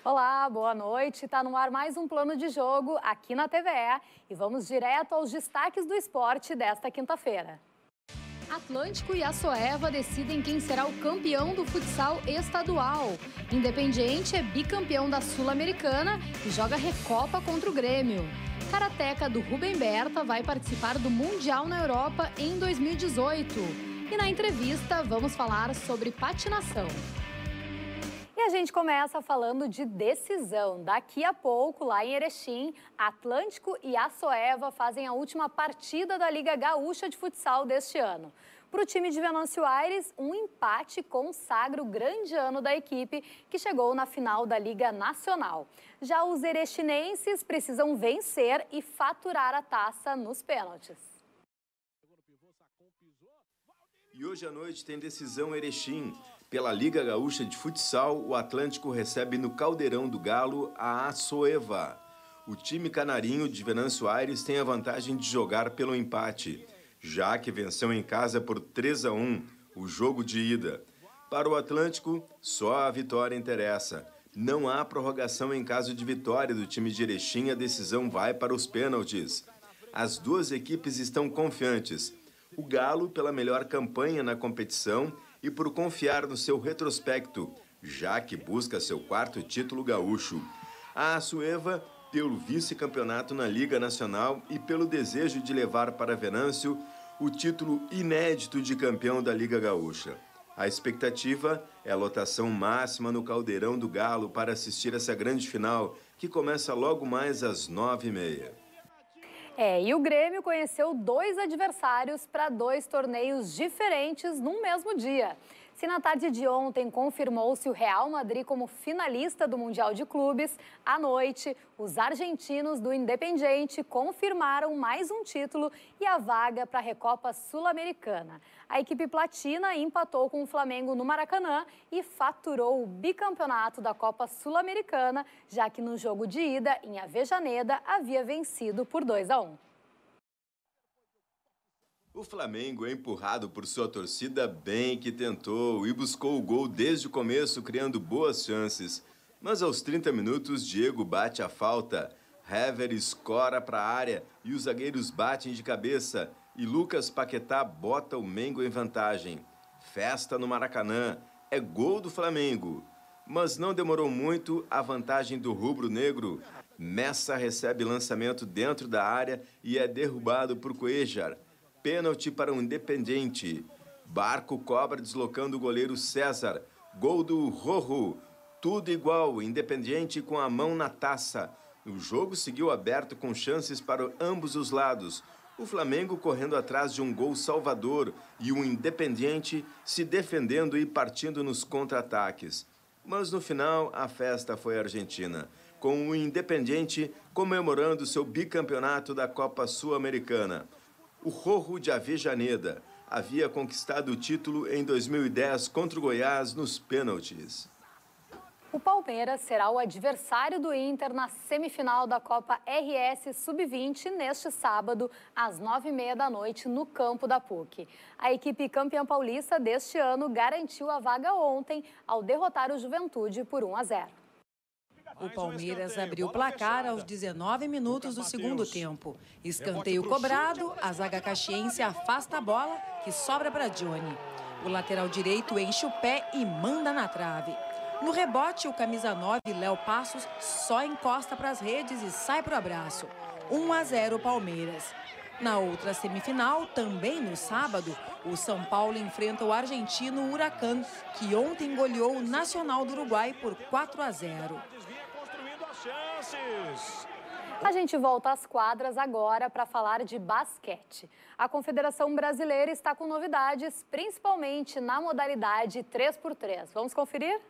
Olá, boa noite. Está no ar mais um Plano de Jogo aqui na TVE e vamos direto aos destaques do esporte desta quinta-feira. Atlântico e Açoeva decidem quem será o campeão do futsal estadual. Independiente é bicampeão da Sul-Americana e joga Recopa contra o Grêmio. Karateca do Rubem Berta vai participar do Mundial na Europa em 2018. E na entrevista vamos falar sobre patinação. E a gente começa falando de decisão. Daqui a pouco, lá em Erechim, Atlântico e Açoeva fazem a última partida da Liga Gaúcha de Futsal deste ano. Para o time de Venâncio Aires, um empate consagra o grande ano da equipe, que chegou na final da Liga Nacional. Já os erechinenses precisam vencer e faturar a taça nos pênaltis. E hoje à noite tem decisão Erechim. Pela Liga Gaúcha de Futsal, o Atlântico recebe no Caldeirão do Galo a Açoeva. O time canarinho de Venâncio Aires tem a vantagem de jogar pelo empate, já que venceu em casa por 3-1 o jogo de ida. Para o Atlântico, só a vitória interessa. Não há prorrogação em caso de vitória do time de Erechim, a decisão vai para os pênaltis. As duas equipes estão confiantes. O Galo pela melhor campanha na competição e por confiar no seu retrospecto, já que busca seu quarto título gaúcho. A Açoeva pelo vice-campeonato na Liga Nacional e pelo desejo de levar para Venâncio o título inédito de campeão da Liga Gaúcha. A expectativa é a lotação máxima no Caldeirão do Galo para assistir essa grande final, que começa logo mais às 9h30. E o Grêmio conheceu dois adversários para dois torneios diferentes num mesmo dia. Se na tarde de ontem confirmou-se o Real Madrid como finalista do Mundial de Clubes, à noite, os argentinos do Independiente confirmaram mais um título e a vaga para a Recopa Sul-Americana. A equipe platina empatou com o Flamengo no Maracanã e faturou o bicampeonato da Copa Sul-Americana, já que no jogo de ida, em Avejaneda, havia vencido por 2-1. O Flamengo é empurrado por sua torcida bem que tentou e buscou o gol desde o começo, criando boas chances. Mas aos 30 minutos, Diego bate a falta, Hever escora para a área e os zagueiros batem de cabeça e Lucas Paquetá bota o Mengo em vantagem. Festa no Maracanã, é gol do Flamengo. Mas não demorou muito a vantagem do rubro-negro. Messa recebe lançamento dentro da área e é derrubado por Cuéllar. Pênalti para o Independiente. Barco cobra deslocando o goleiro César. Gol do Rojo. Tudo igual, Independiente com a mão na taça. O jogo seguiu aberto com chances para ambos os lados. O Flamengo correndo atrás de um gol salvador e o Independiente se defendendo e partindo nos contra-ataques. Mas no final a festa foi argentina, com o Independiente comemorando seu bicampeonato da Copa Sul-Americana. O Rojo de Avejaneda havia conquistado o título em 2010 contra o Goiás nos pênaltis. O Palmeiras será o adversário do Inter na semifinal da Copa RS Sub-20 neste sábado, às 9h30 da noite, no campo da PUC. A equipe campeã paulista deste ano garantiu a vaga ontem ao derrotar o Juventude por 1-0. O Palmeiras abriu o placar aos 19 minutos do segundo tempo. Escanteio cobrado, a zaga caxiense afasta a bola, que sobra para Johnny. O lateral direito enche o pé e manda na trave. No rebote, o camisa 9, Léo Passos, só encosta para as redes e sai para o abraço. 1-0 Palmeiras. Na outra semifinal, também no sábado, o São Paulo enfrenta o argentino Huracán, que ontem goleou o Nacional do Uruguai por 4-0. A gente volta às quadras agora para falar de basquete. A Confederação Brasileira está com novidades, principalmente na modalidade 3x3. Vamos conferir?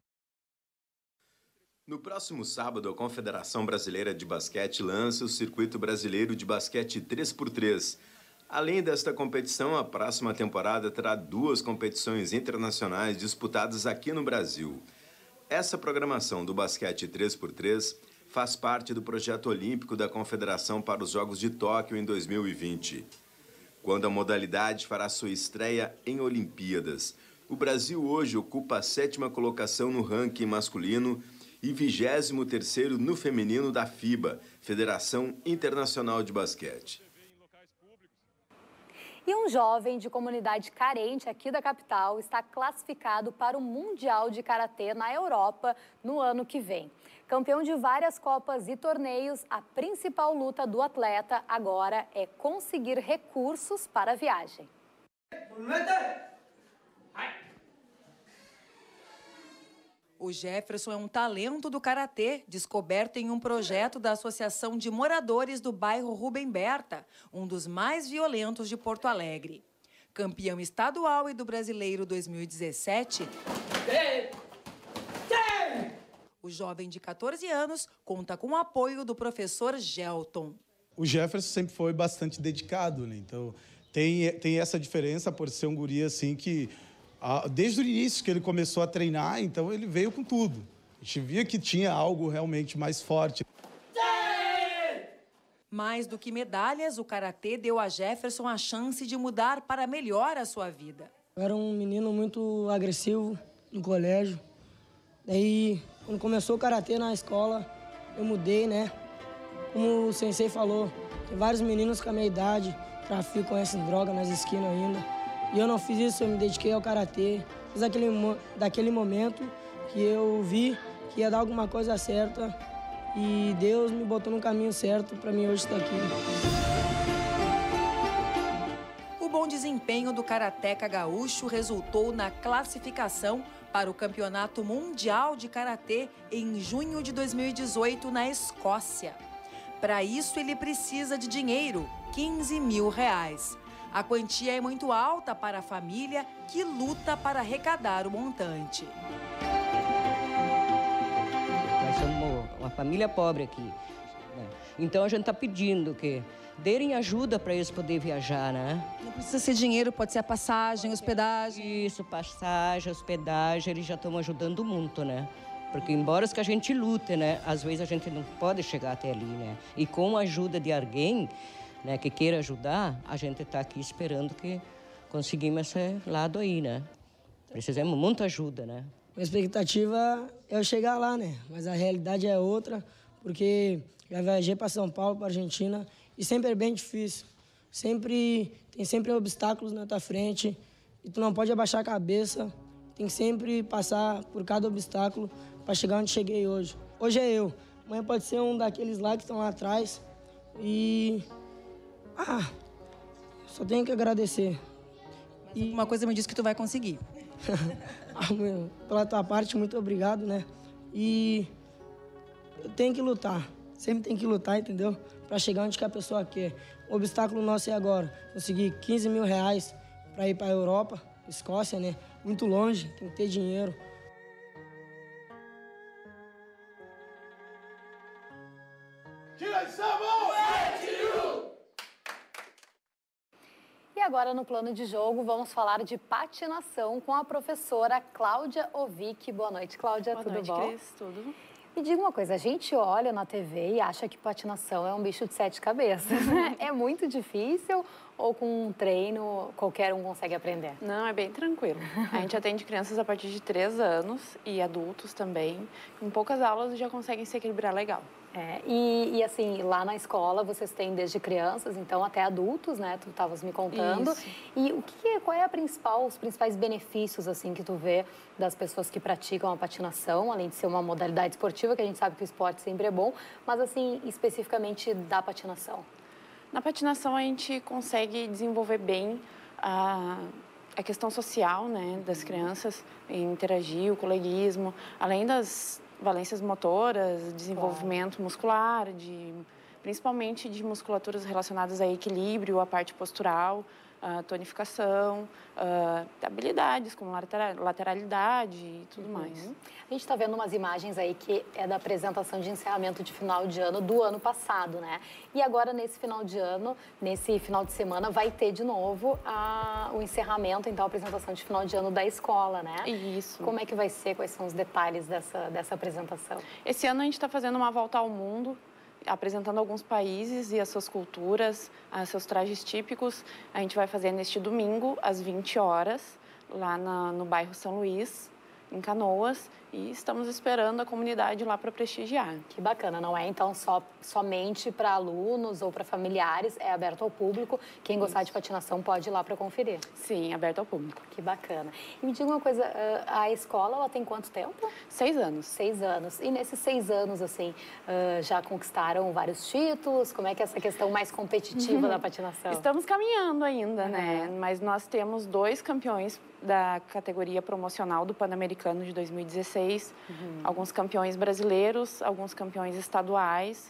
No próximo sábado, a Confederação Brasileira de Basquete lança o Circuito Brasileiro de Basquete 3x3. Além desta competição, a próxima temporada terá 2 competições internacionais disputadas aqui no Brasil. Essa programação do basquete 3x3 faz parte do projeto olímpico da Confederação para os Jogos de Tóquio em 2020, quando a modalidade fará sua estreia em Olimpíadas. O Brasil hoje ocupa a 7ª colocação no ranking masculino e 23º no feminino da FIBA, Federação Internacional de Basquete. E um jovem de comunidade carente aqui da capital está classificado para o Mundial de Karatê na Europa no ano que vem. Campeão de várias copas e torneios, a principal luta do atleta agora é conseguir recursos para a viagem. O Jefferson é um talento do karatê, descoberto em um projeto da Associação de Moradores do bairro Rubem Berta, um dos mais violentos de Porto Alegre. Campeão estadual e do Brasileiro 2017, o jovem de 14 anos conta com o apoio do professor Gelton. O Jefferson sempre foi bastante dedicado, né? Então tem essa diferença por ser um guri assim que desde o início que ele começou a treinar, então ele veio com tudo. A gente via que tinha algo realmente mais forte. Mais do que medalhas, o karatê deu a Jefferson a chance de mudar para melhor a sua vida. Eu era um menino muito agressivo no colégio. Daí, quando começou o karatê na escola, eu mudei, né? Como o sensei falou, tem vários meninos com a minha idade, traficam, conhecem droga nas esquinas ainda. E eu não fiz isso, eu me dediquei ao karatê. Fiz daquele momento que eu vi que ia dar alguma coisa certa e Deus me botou no caminho certo para mim hoje estar aqui. O bom desempenho do karateca gaúcho resultou na classificação para o Campeonato Mundial de Karatê em junho de 2018 na Escócia. Para isso, ele precisa de dinheiro, R$15 mil. A quantia é muito alta para a família, que luta para arrecadar o montante. Nós somos uma família pobre aqui, né? Então a gente está pedindo que derem ajuda para eles poderem viajar, né? Não precisa ser dinheiro, pode ser a passagem, hospedagem. Isso, passagem, hospedagem, eles já estão ajudando muito, né? Porque embora que a gente lute, né? Às vezes a gente não pode chegar até ali, né? E com a ajuda de alguém, né, que queira ajudar, a gente está aqui esperando que conseguimos esse lado aí, né? Precisamos muita ajuda, né? A expectativa é eu chegar lá, né? Mas a realidade é outra, porque já viajei para São Paulo, para Argentina, e sempre é bem difícil. Tem sempre obstáculos na tua frente, e tu não pode abaixar a cabeça, tem que sempre passar por cada obstáculo para chegar onde cheguei hoje. Hoje é eu, amanhã pode ser um daqueles lá que estão lá atrás, e só tenho que agradecer. E uma coisa me diz que tu vai conseguir. Pela tua parte, muito obrigado, né? E eu tenho que lutar, sempre tem que lutar, entendeu? Para chegar onde que a pessoa quer. O obstáculo nosso é agora conseguir R$15 mil para ir para a Europa, Escócia, né? Muito longe, tem que ter dinheiro. E agora, no plano de jogo, vamos falar de patinação com a professora Cláudia Ovic. Boa noite, Cláudia. Boa tudo noite, bom? Cris, tudo. Me diga uma coisa, a gente olha na TV e acha que patinação é um bicho de 7 cabeças, né? É muito difícil ou com um treino qualquer um consegue aprender? Não, é bem tranquilo. A gente atende crianças a partir de 3 anos e adultos também. Em poucas aulas já conseguem se equilibrar legal. E assim, lá na escola vocês têm desde crianças, então até adultos, né? Tu estavas me contando. Isso. E qual é os principais benefícios assim que tu vê das pessoas que praticam a patinação, além de ser uma modalidade esportiva, que a gente sabe que o esporte sempre é bom, mas assim, especificamente da patinação? Na patinação a gente consegue desenvolver bem a questão social, né, das crianças, interagir, o coleguismo, além das valências motoras, desenvolvimento muscular, principalmente de musculaturas relacionadas a equilíbrio, a parte postural, a tonificação, habilidades como lateralidade e tudo mais. A gente está vendo umas imagens aí que é da apresentação de encerramento de final de ano do ano passado, né? E agora, nesse final de ano, nesse final de semana, vai ter de novo o encerramento, então, a apresentação de final de ano da escola, né? Isso. Como é que vai ser? Quais são os detalhes dessa apresentação? Esse ano a gente está fazendo uma volta ao mundo, apresentando alguns países e as suas culturas, seus trajes típicos. A gente vai fazer neste domingo, às 20 horas, lá no bairro São Luís. em Canoas e estamos esperando a comunidade lá para prestigiar. Que bacana, não é então somente para alunos ou para familiares, é aberto ao público. Quem gostar de patinação pode ir lá para conferir. Sim, aberto ao público. Que bacana. E me diga uma coisa, a escola ela tem quanto tempo? 6 anos. 6 anos. E nesses 6 anos, assim, já conquistaram vários títulos? Como é que é essa questão mais competitiva da patinação? Estamos caminhando ainda, né? Mas nós temos 2 campeões da categoria promocional do Pan-Americano de 2016, alguns campeões brasileiros, alguns campeões estaduais.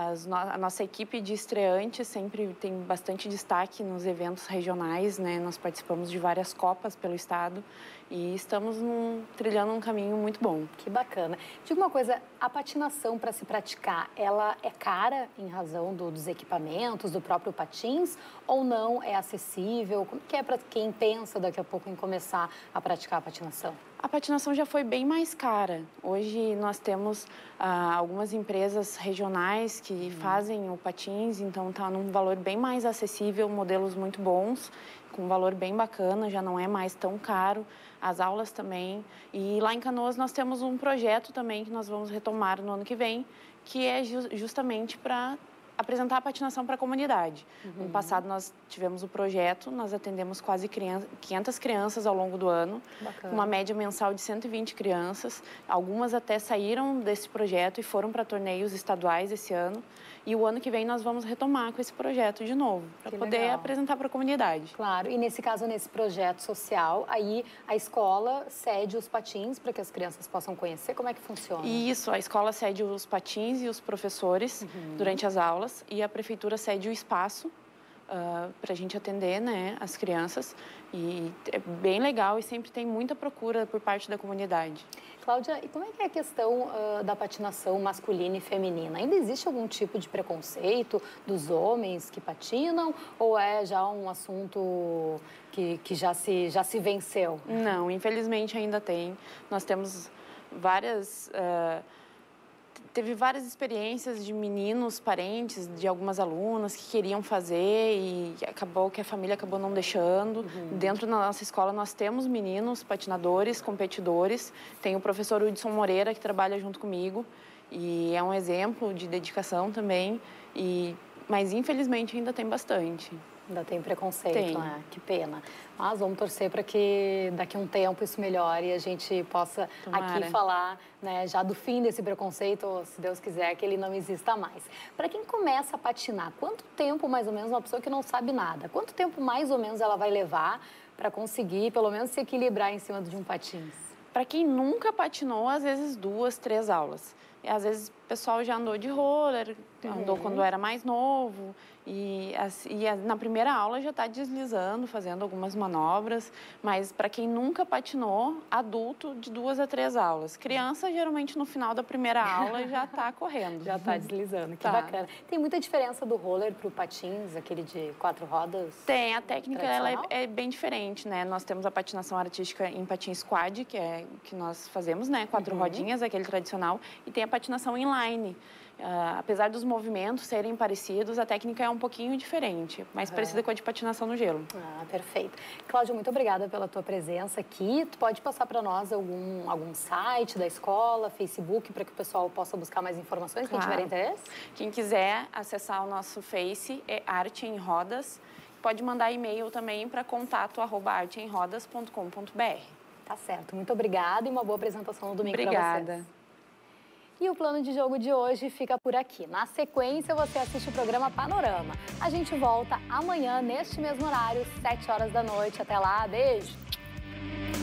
A nossa equipe de estreantes sempre tem bastante destaque nos eventos regionais, né? Nós participamos de várias copas pelo estado e estamos trilhando um caminho muito bom. Que bacana. Diga uma coisa, a patinação para se praticar, ela é cara em razão dos equipamentos, do próprio patins, ou não é acessível? Como que é para quem pensa daqui a pouco em começar a praticar a patinação? A patinação já foi bem mais cara. Hoje nós temos algumas empresas regionais que fazem o patins, então está num valor bem mais acessível, modelos muito bons, com um valor bem bacana, já não é mais tão caro. As aulas também. E lá em Canoas nós temos um projeto também que nós vamos retomar no ano que vem, que é justamente para apresentar a patinação para a comunidade. No passado nós tivemos o projeto, nós atendemos quase 500 crianças ao longo do ano, uma média mensal de 120 crianças. Algumas até saíram desse projeto e foram para torneios estaduais esse ano. E o ano que vem nós vamos retomar com esse projeto de novo, para poder apresentar para a comunidade. Claro, e nesse caso, nesse projeto social, aí a escola cede os patins para que as crianças possam conhecer. Como é que funciona? Isso, a escola cede os patins e os professores durante as aulas e a prefeitura cede o espaço para a gente atender, né, as crianças. E é bem legal e sempre tem muita procura por parte da comunidade. Cláudia, e como é que é a questão da patinação masculina e feminina? Ainda existe algum tipo de preconceito dos homens que patinam ou é já um assunto que já se venceu? Não, infelizmente ainda tem. Nós temos teve várias experiências de meninos, parentes de algumas alunas que queriam fazer e acabou que a família acabou não deixando. Dentro da nossa escola nós temos meninos patinadores, competidores. Tem o professor Hudson Moreira que trabalha junto comigo e é um exemplo de dedicação também. Mas infelizmente ainda tem bastante. Ainda tem preconceito, né? Que pena. Mas vamos torcer para que daqui a um tempo isso melhore e a gente possa aqui falar, né, já do fim desse preconceito, ou, se Deus quiser, que ele não exista mais. Para quem começa a patinar, quanto tempo mais ou menos uma pessoa que não sabe nada, quanto tempo mais ou menos ela vai levar para conseguir pelo menos se equilibrar em cima de um patins? Para quem nunca patinou, às vezes 2, 3 aulas. E, às vezes o pessoal já andou de roller, andou quando era mais novo. E na primeira aula já está deslizando, fazendo algumas manobras. Mas para quem nunca patinou, adulto de 2 a 3 aulas. Criança, geralmente no final da primeira aula já está correndo. Já está deslizando, que bacana. Tem muita diferença do roller para o patins, aquele de 4 rodas? Tem, a técnica ela é bem diferente, né? Nós temos a patinação artística em patins quad, que é o que nós fazemos, né? 4 rodinhas, aquele tradicional. E tem a patinação inline. Apesar dos movimentos serem parecidos, a técnica é um pouquinho diferente, mais parecida com a de patinação no gelo. Perfeito. Cláudia, muito obrigada pela tua presença aqui. Tu pode passar para nós algum site da escola, Facebook, para que o pessoal possa buscar mais informações, quem tiver interesse? Quem quiser acessar o nosso Face é Arte em Rodas. Pode mandar e-mail também para contato@arteemrodas.com.br. Tá certo. Muito obrigada e uma boa apresentação no domingo para vocês. Obrigada. E o plano de jogo de hoje fica por aqui. Na sequência, você assiste o programa Panorama. A gente volta amanhã, neste mesmo horário, 7 horas da noite. Até lá, beijo!